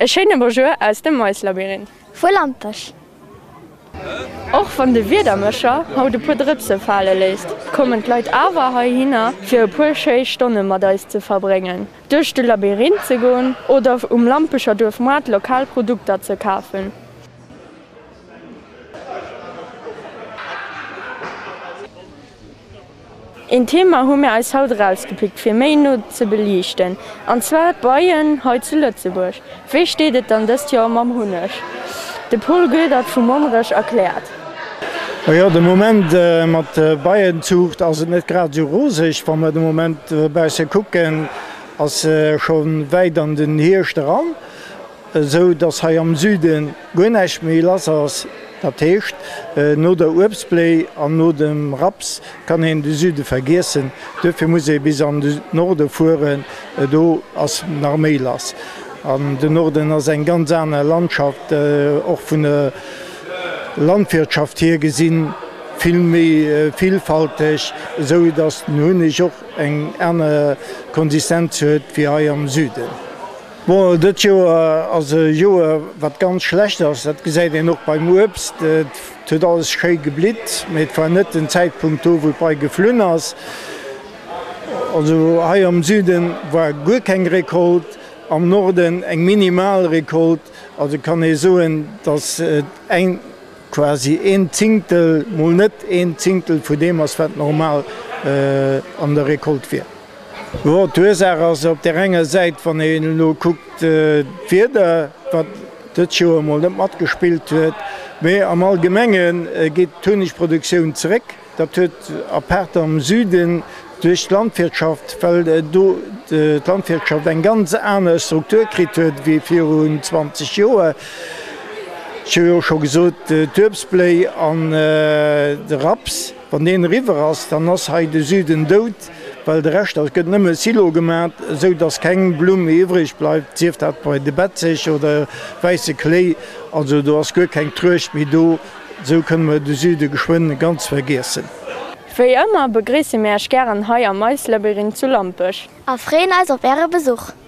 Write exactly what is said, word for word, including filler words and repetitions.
E schöne Bonjour aus dem Mäuslabyrinth. Voll Lampech. Auch von de Wiedermëscher haut de Podripse falle lässt, kommen Leiit awer ha hinner fir e puer schei Stonne mat deis ze verbringen. Duch de Labyrinth ze goen oder um Lampecher durf mat Lokalprodukter ze kafen. Ein Thema hun mir als Haut rausgepickt fir méi not ze belichten. Anzwer Bayien he zu Lützeburg. Wie steet an dës Jahr mam Hunnech? De Pol Goet dat vum Monrech erklärt. Ja, de Moment äh, mat äh, Bayien zucht as net grad so rosig, wann man de Moment äh, bei se kucken ass äh, schon weit an den Hirchte ran, äh, so dats ha am Süden gonneich méi lass ass. Dat hecht äh, no der Obstplay an no dem Raps kann en de Süde vergessen. Dëfir muss e bis an de Norde fuhren äh, do ass Armee lass. An den Norden ass eng ganz ane Landschaft och äh, vun der Landwirtschaft hier gesinn viel méi äh, vielfältig, so dats hunnig och eng erne Konsistenz huet wie ha am Süden. Bon, dat Joer as Joer wat ganz schlecht ass, dat gesäit en noch beim Obst, huet alles sché geblit, met war net den Zeitpunkt do, wo bei geflünn ass. Also hai am Süden war gut keng Rekolt, am Norden eng Minimalrekolt, also kann e soen, dats eng quasi een Zinkel mo net een Zinkel vu dem ass wat normal äh, an der Rekolt fir. Ja, ass op der enger Seit van en lo guckt Pferde, wat dat Joer mal net mat gespielt huet. méi am allgemengen äh, geht Honigproduktionioun zeréck. Dat huet apert am Süden duch Landwirtschaft fällt äh, do, de Landwirtschaft eng ganz ane Strukturkrit huet wie vierundzwanzig Joer. Jo schon gesot de Obstplay an äh, de Raps van den River ass, dann ass ha de Süden dot. Weil de recht as gëtt nëmme Silo gemat, so dats keng Blume iwrig bleibt, zieft dat bei de Betzech oder weise Klee, also du hast gëtt keng Trcht wie do, so können wir de Süde geschwinde ganz vergessen. Wéi ëmmer begreese Mäerch gern hai am Mäuslabyrinth zu Lampech. Afreen als op Äre Besuch.